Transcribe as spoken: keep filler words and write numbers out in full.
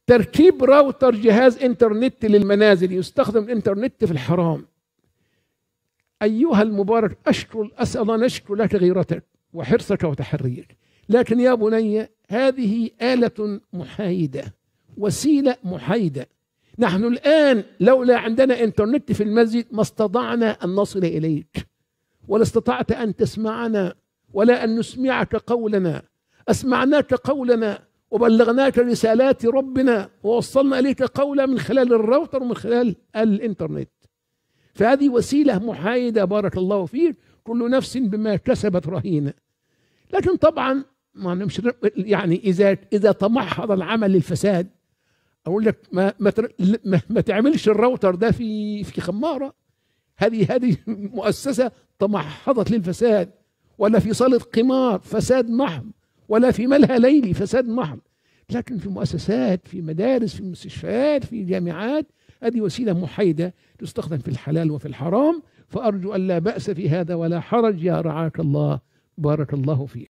تركيب راوتر جهاز انترنت للمنازل، يستخدم الانترنت في الحرام. أيها المبارك، أشكر أسأل الله نشكر لك غيرتك وحرصك وتحريك، لكن يا بني هذه آلة محايدة، وسيلة محايدة. نحن الآن لولا عندنا انترنت في المسجد ما استطعنا أن نصل إليك، ولا استطعت أن تسمعنا، ولا أن نسمعك قولنا. أسمعناك قولنا وبلغناك رسالات ربنا ووصلنا إليك قولا من خلال الراوتر ومن خلال الانترنت. فهذه وسيلة محايدة بارك الله فيك، كل نفس بما كسبت رهينة. لكن طبعا ما مش يعني إذا إذا تمحض العمل للفساد، أقول لك ما ما, ما, ما تعملش الراوتر ده في في خمارة. هذه هذه مؤسسة تمحضت للفساد، ولا في صالة قمار فساد محض، ولا في ملهى ليلي فساد محض. لكن في مؤسسات، في مدارس، في مستشفيات، في جامعات، هذه وسيلة محايدة تستخدم في الحلال وفي الحرام. فأرجو أن لا بأس في هذا ولا حرج، يا رعاك الله، بارك الله فيك.